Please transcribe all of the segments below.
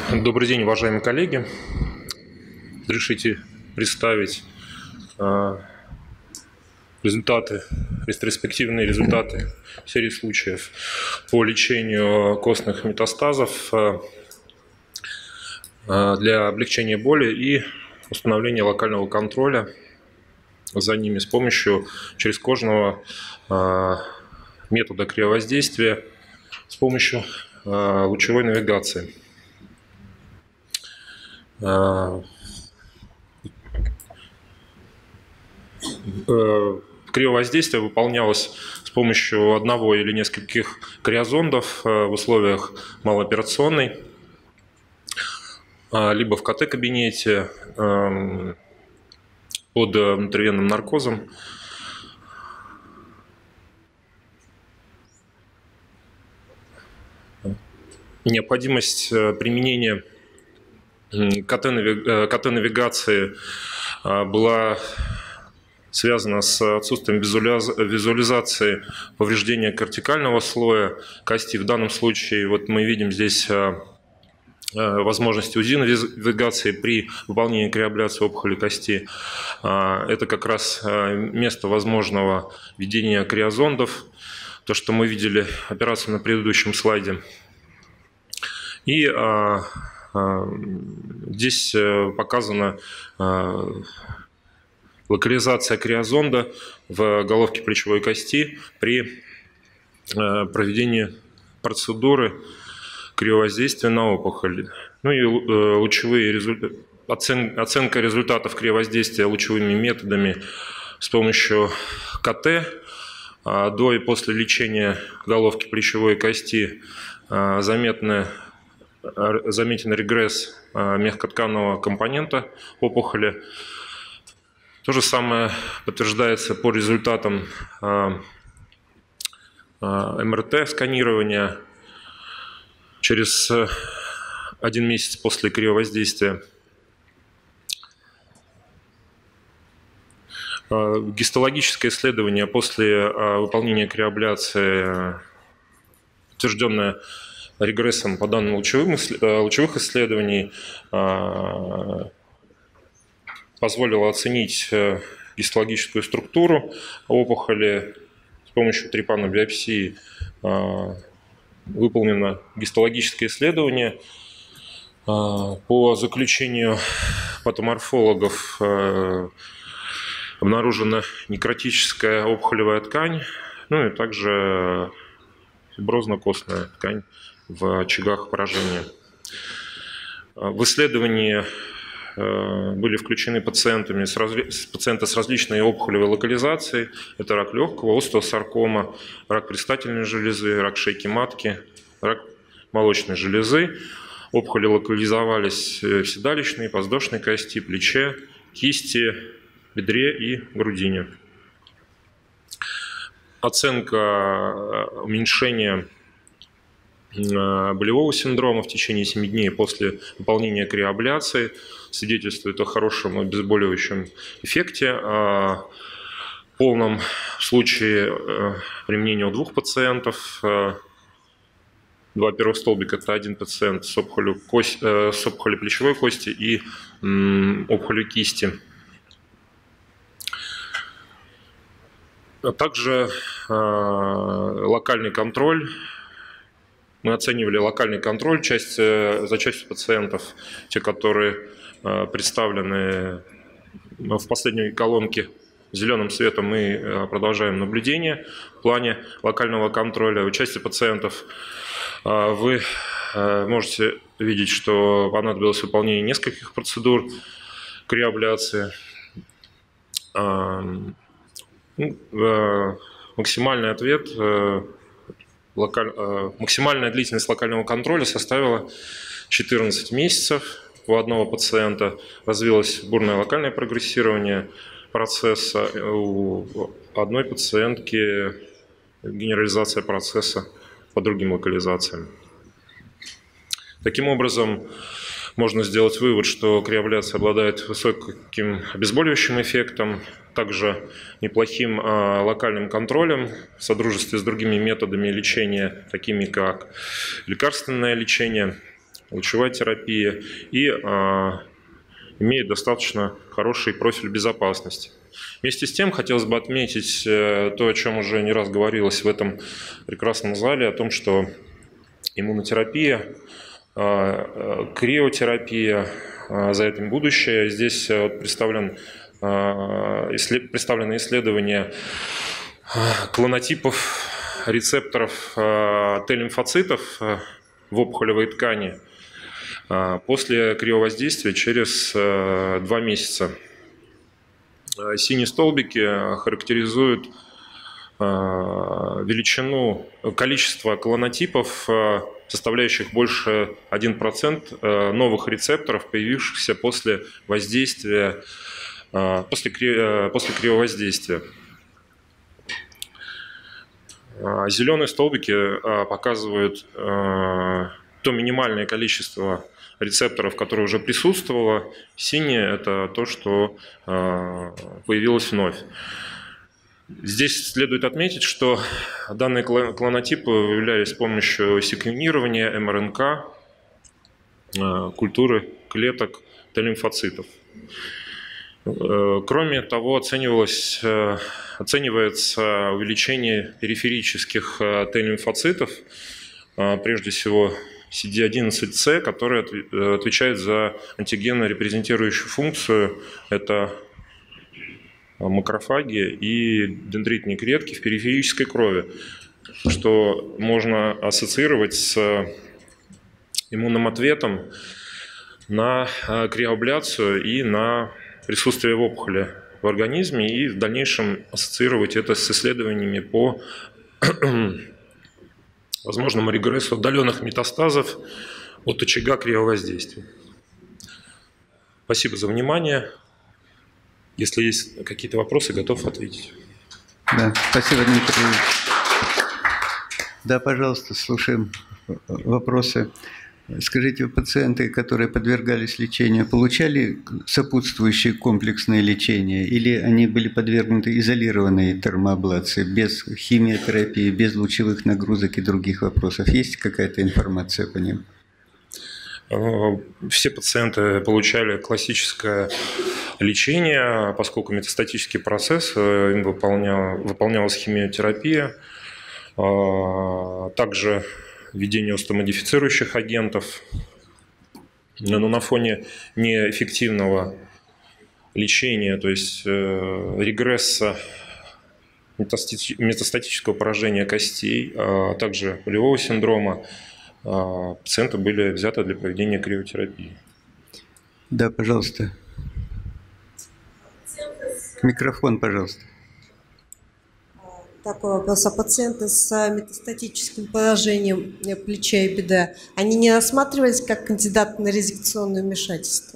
Добрый день, уважаемые коллеги. Разрешите представить ретроспективные результаты серии случаев по лечению костных метастазов для облегчения боли и установления локального контроля за ними с помощью черезкожного метода криовоздействия с помощью лучевой навигации. Криовоздействие выполнялось с помощью одного или нескольких криозондов в условиях малооперационной, либо в КТ-кабинете под внутривенным наркозом. Необходимость применения КТ-навигации была связана с отсутствием визуализации повреждения кортикального слоя кости. В данном случае вот мы видим здесь возможности УЗИ-навигации при выполнении криоабляции опухоли кости. Это как раз место возможного введения криозондов, то, что мы видели операцию на предыдущем слайде. И здесь показана локализация криозонда в головке плечевой кости при проведении процедуры криовоздействия на опухоль. Ну и оценка результатов криовоздействия лучевыми методами с помощью КТ до и после лечения головки плечевой кости заметен регресс мягкотканного компонента опухоли. То же самое подтверждается по результатам МРТ-сканирования через 1 месяц после криовоздействия. Гистологическое исследование после выполнения криоабляции, подтвержденное регрессом по данным лучевых исследований, позволило оценить гистологическую структуру опухоли с помощью трепанной биопсии. Выполнено гистологическое исследование. По заключению патоморфологов обнаружена некротическая опухолевая ткань, ну и также фиброзно-костная ткань в очагах поражения. В исследовании были включены пациенты с различной опухолевой локализацией. Это рак легкого, остеосаркома, рак предстательной железы, рак шейки матки, рак молочной железы. Опухоли локализовались в седалищной, подвздошной кости, плече, кисти, бедре и грудине. Оценка уменьшения болевого синдрома в течение 7 дней после выполнения криоабляции свидетельствует о хорошем обезболивающем эффекте. В полном случае применения у 2 пациентов. 2 первых столбика – это 1 пациент с опухолью плечевой кости и опухолью кисти. А также локальный контроль. Мы оценивали локальный контроль за частью пациентов, те, которые представлены в последней колонке зеленым цветом. Мы продолжаем наблюдение в плане локального контроля. У части пациентов вы можете видеть, что понадобилось выполнение нескольких процедур криоабляции. Максимальный ответ, максимальная длительность локального контроля составила 14 месяцев. У одного пациента развилось бурное локальное прогрессирование процесса, у одной пациентки генерализация процесса по другим локализациям. Таким образом, можно сделать вывод, что криоабляция обладает высоким обезболивающим эффектом, также неплохим локальным контролем в содружестве с другими методами лечения, такими как лекарственное лечение. лучевая терапия и имеет достаточно хороший профиль безопасности. Вместе с тем хотелось бы отметить то, о чем уже не раз говорилось в этом прекрасном зале, о том, что иммунотерапия, криотерапия, за этим будущее. Здесь представлены исследования клонотипов рецепторов Т-лимфоцитов в опухолевой ткани после криовоздействия через 2 месяца. Синие столбики характеризуют величину, количество клонотипов, составляющих больше 1% новых рецепторов, появившихся после воздействия, после криовоздействия. Зеленые столбики показывают то минимальное количество рецепторов, которое уже присутствовало. Синее – это то, что появилось вновь. Здесь следует отметить, что данные клонотипы выявлялись с помощью секвенирования МРНК культуры клеток Т-лимфоцитов. Кроме того, оценивается увеличение периферических Т-лимфоцитов, прежде всего CD11C, который отвечает за антигенно-репрезентирующую функцию. Это макрофаги и дендритные клетки в периферической крови, что можно ассоциировать с иммунным ответом на криоабляцию и на присутствие в опухоли в организме, и в дальнейшем ассоциировать это с исследованиями по возможному регрессу отдаленных метастазов от очага криовоздействия. Спасибо за внимание. Если есть какие-то вопросы, готов ответить. Да, спасибо, Дмитрий. Да, пожалуйста, слушаем вопросы. Скажите, пациенты, которые подвергались лечению, получали сопутствующее комплексное лечение или они были подвергнуты изолированной термоаблации, без химиотерапии, без лучевых нагрузок и других вопросов? Есть какая-то информация по ним? Все пациенты получали классическое лечение, поскольку метастатический процесс, им выполнялась химиотерапия, также введение остеомодифицирующих агентов. Но на фоне неэффективного лечения, то есть регресса метастатического поражения костей, а также болевого синдрома, пациенты были взяты для проведения криотерапии. Да, пожалуйста. Микрофон, пожалуйста. Такой вопрос. А пациенты с метастатическим поражением плеча и бедра, они не рассматривались как кандидаты на резекционное вмешательство?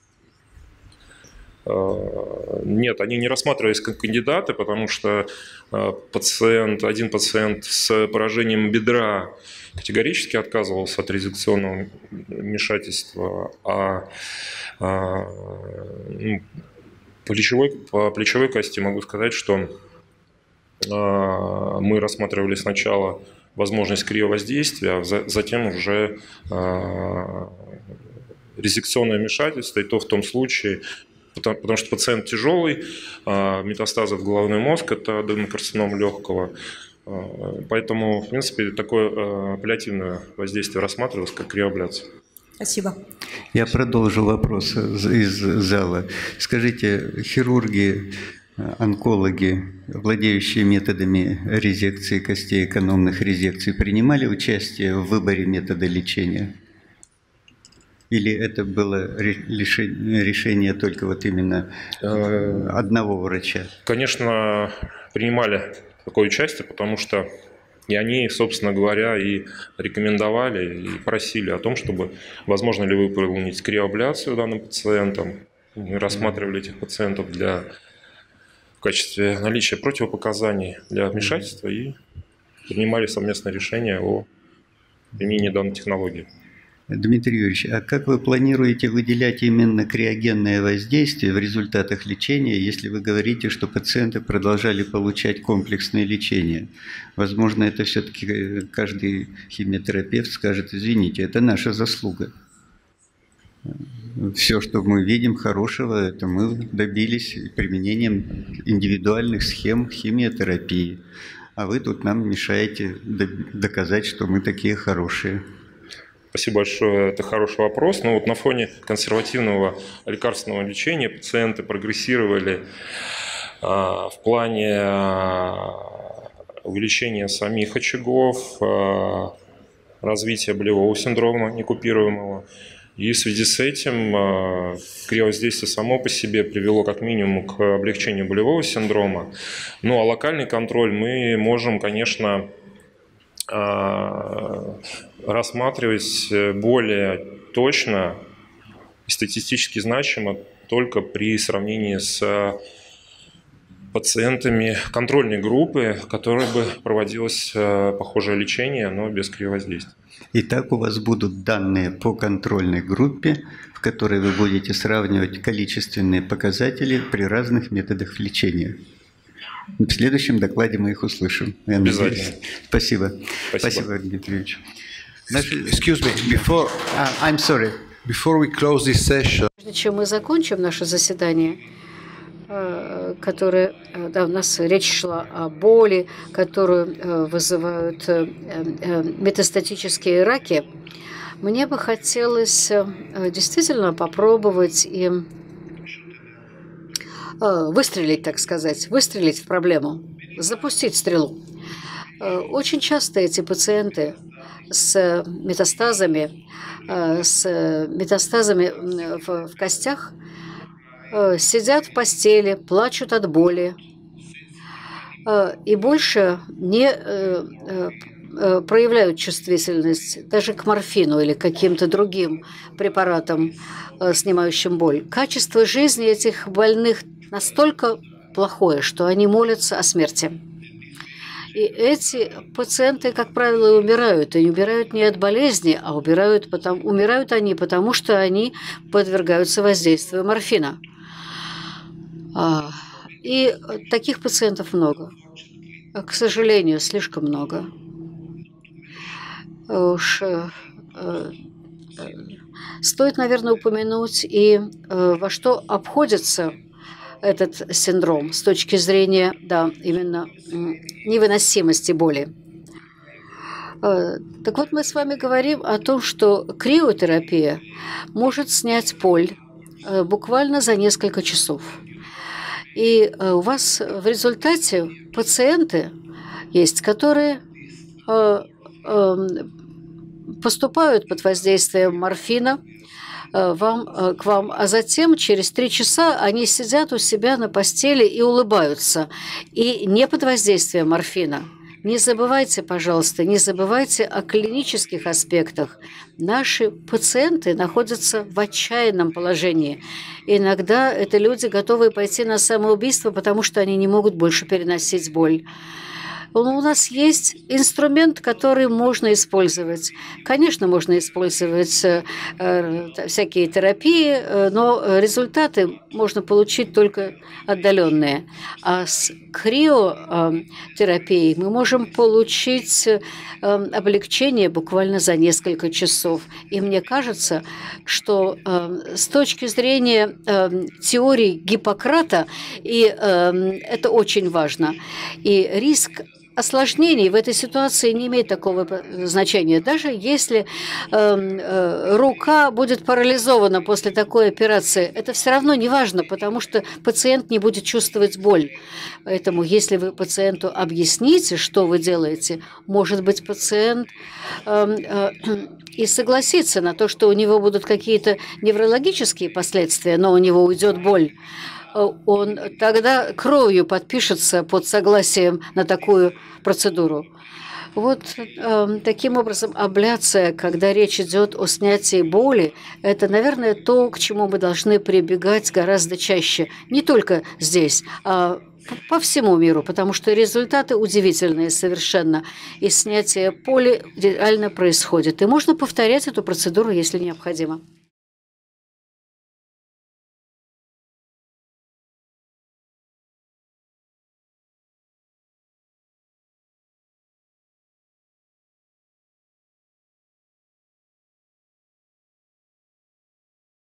Нет, они не рассматривались как кандидаты, потому что один пациент с поражением бедра категорически отказывался от резекционного вмешательства, по плечевой кости могу сказать, что мы рассматривали сначала возможность криовоздействия, а затем уже резекционное вмешательство, и то в том случае, потому что пациент тяжелый, метастазы в головной мозг – это аденокарцинома легкого, поэтому, в принципе, такое апеллятивное воздействие рассматривалось как криоабляция. Спасибо. Я продолжу вопрос из зала. Скажите, хирурги, онкологи, владеющие методами резекции костей, экономных резекций, принимали участие в выборе метода лечения? Или это было решение только вот именно одного врача? Конечно, принимали такое участие, потому что и они, собственно говоря, и рекомендовали, и просили о том, чтобы возможно ли выполнить криоабляцию данным пациентам. Мы рассматривали этих пациентов в качестве наличия противопоказаний для вмешательства и принимали совместное решение о применении данной технологии. Дмитрий Юрьевич, а как вы планируете выделять именно криогенное воздействие в результатах лечения, если вы говорите, что пациенты продолжали получать комплексное лечение? Возможно, это все-таки каждый химиотерапевт скажет: извините, это наша заслуга. Все, что мы видим хорошего, это мы добились применением индивидуальных схем химиотерапии. А вы тут нам мешаете доказать, что мы такие хорошие. Спасибо большое, это хороший вопрос. Но вот на фоне консервативного лекарственного лечения пациенты прогрессировали в плане увеличения самих очагов, развития болевого синдрома некупируемого. И в связи с этим криовоздействие само по себе привело как минимум к облегчению болевого синдрома. Ну а локальный контроль мы можем, конечно, рассматривать более точно и статистически значимо только при сравнении с пациентами контрольной группы, в которой бы проводилось похожее лечение, но без криовоздействия. Итак, у вас будут данные по контрольной группе, в которой вы будете сравнивать количественные показатели при разных методах лечения. В следующем докладе мы их услышим. Обязательно. Спасибо. Спасибо, Дмитрий Юрьевич. Excuse me, before, I'm sorry. Before we close this session, Прежде чем мы закончим наше заседание, которое, да, у нас речь шла о боли, которую вызывают метастатические раки, мне бы хотелось действительно попробовать им выстрелить, так сказать, выстрелить в проблему, запустить стрелу. Очень часто эти пациенты с метастазами в костях сидят в постели, плачут от боли и больше не проявляют чувствительность даже к морфину или каким-то другим препаратам, снимающим боль. Качество жизни этих больных настолько плохое, что они молятся о смерти. И эти пациенты, как правило, умирают. И умирают не от болезни, а умирают они потому, что они подвергаются воздействию морфина. И таких пациентов много. К сожалению, слишком много. Уж стоит, наверное, упомянуть и во что обходится этот синдром с точки зрения, да, именно невыносимости боли. Так вот, мы с вами говорим о том, что криотерапия может снять боль буквально за несколько часов. И у вас в результате пациенты есть, которые поступают под воздействием морфина к вам, а затем через 3 часа они сидят у себя на постели и улыбаются. И не под воздействием морфина. Не забывайте, пожалуйста, не забывайте о клинических аспектах. Наши пациенты находятся в отчаянном положении. Иногда это люди, готовые пойти на самоубийство, потому что они не могут больше переносить боль. У нас есть инструмент, который можно использовать. Конечно, можно использовать всякие терапии, но результаты можно получить только отдаленные. А с криотерапией мы можем получить облегчение буквально за несколько часов. И мне кажется, что с точки зрения теории Гиппократа, это очень важно. И риск осложнений в этой ситуации не имеет такого значения. Даже если рука будет парализована после такой операции, это все равно не важно, потому что пациент не будет чувствовать боль. Поэтому если вы пациенту объясните, что вы делаете, может быть, пациент и согласится на то, что у него будут какие-то неврологические последствия, но у него уйдет боль. Он тогда кровью подпишется под согласием на такую процедуру. Вот таким образом абляция, когда речь идет о снятии боли, это, наверное, то, к чему мы должны прибегать гораздо чаще. Не только здесь, а по всему миру, потому что результаты удивительные совершенно. И снятие поли реально происходит. И можно повторять эту процедуру, если необходимо.